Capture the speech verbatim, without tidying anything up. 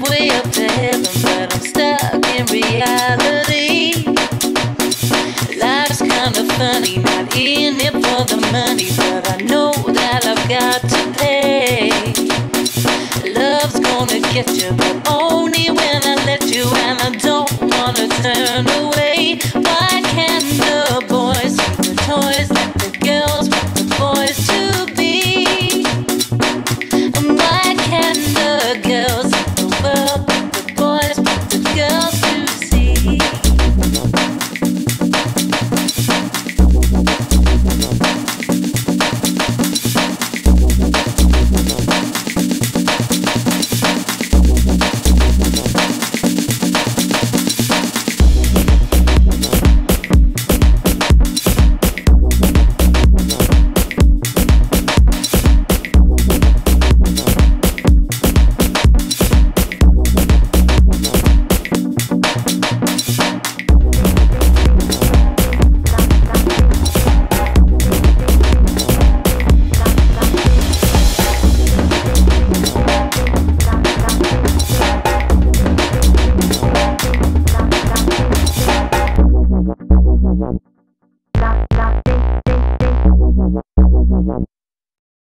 way up to heaven, but I'm stuck in reality. Life's kinda funny, not in it for the money, but I know that I've got to pay. Love's gonna get you, but only when I let you, and I don't wanna turn away. Why can't the boys see the toys